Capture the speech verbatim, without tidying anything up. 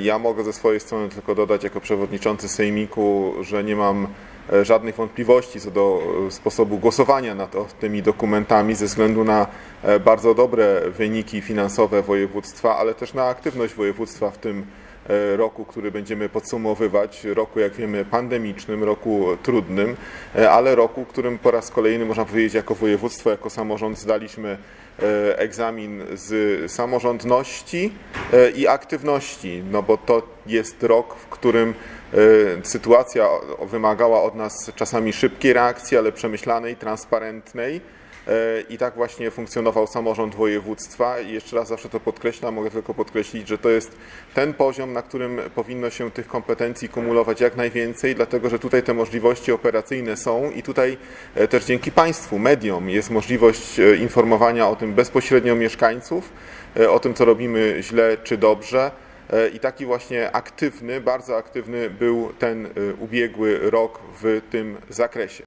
Ja mogę ze swojej strony tylko dodać jako przewodniczący Sejmiku, że nie mam żadnych wątpliwości co do sposobu głosowania nad tymi dokumentami ze względu na bardzo dobre wyniki finansowe województwa, ale też na aktywność województwa w tym roku, który będziemy podsumowywać, roku, jak wiemy, pandemicznym, roku trudnym, ale roku, którym po raz kolejny, można powiedzieć, jako województwo, jako samorząd zdaliśmy egzamin z samorządności i aktywności, no bo to jest rok, w którym sytuacja wymagała od nas czasami szybkiej reakcji, ale przemyślanej, transparentnej. I tak właśnie funkcjonował samorząd województwa i jeszcze raz zawsze to podkreślam, mogę tylko podkreślić, że to jest ten poziom, na którym powinno się tych kompetencji kumulować jak najwięcej, dlatego że tutaj te możliwości operacyjne są i tutaj też dzięki państwu, mediom jest możliwość informowania o tym bezpośrednio mieszkańców, o tym co robimy źle czy dobrze. I taki właśnie aktywny, bardzo aktywny był ten ubiegły rok w tym zakresie.